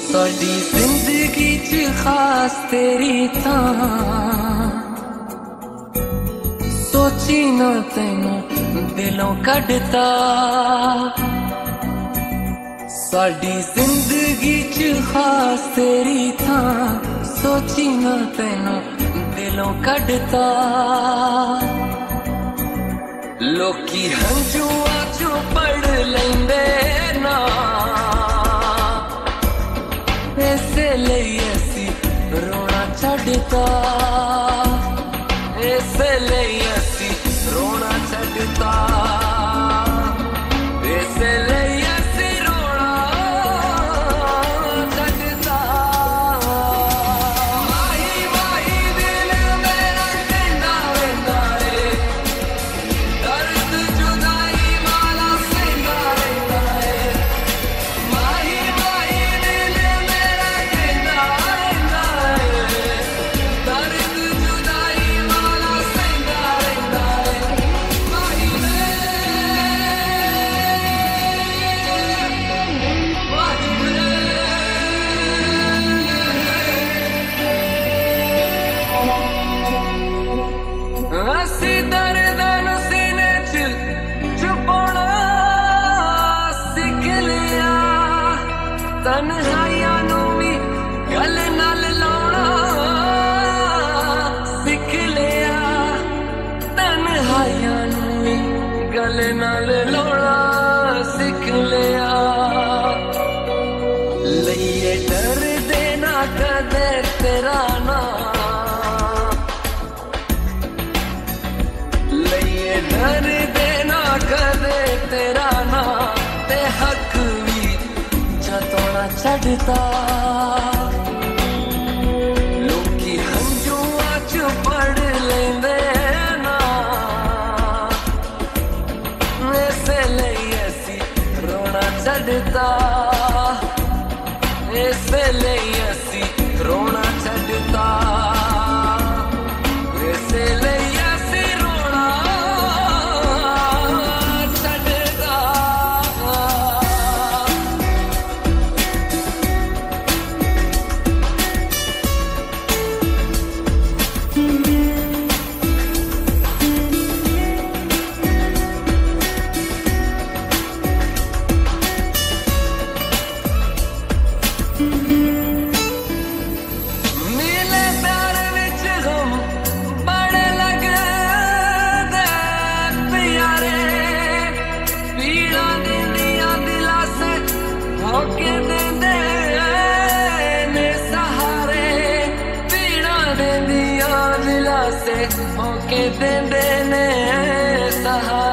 साडी जिंदगी च खास तेरी थां सोची ना तैनू दिलों कढ़ता। साडी जिंदगी च खास तेरी थां सोची ना तैनू दिलों कढ़ता। लोकी हंजुआं चों पढ़ लैंदे ना इसे लिए असी रोना छड्डता। इसे लिए असी रोना छड्डता। इसे लिए असी रोना छड्डता। माही माही दिल मेरा कहंदा रहिंदा रे दर्द जुदाई वाला सहंदा रहिंदा रे। माही माही दिल मेरा कहंदा रहिंदा रे दर्द जुदाई वाला सहंदा रहिंदा रे। माही रे माही रे असी दर्द नू सीने च छुपाना सीख लिया। तन्हाइयां नू भी गल नाल लाउणा सीख लिया। तन्हाइयां नू भी गल नाल लाउणा सीख लिया। लइए डर देना कदे तेरा ना लइए डर देना कदे तेरा ना ते हक भी जतोना छड्डता। लोकी हंजुआं च पढ़ लैंदे ना इसे लिए असी रोना छड्डता। इसे लिए असी रोना छड्डता। इसे लिए असी रोना छड्डता। मिले प्यार विच गम बड़े लगदे प्यारे। पीड़ा दिंदियां दिलां से होके देंदे ने सहारे। पीड़ा दिंदियां दिलां से होके देंदे ने सहारे।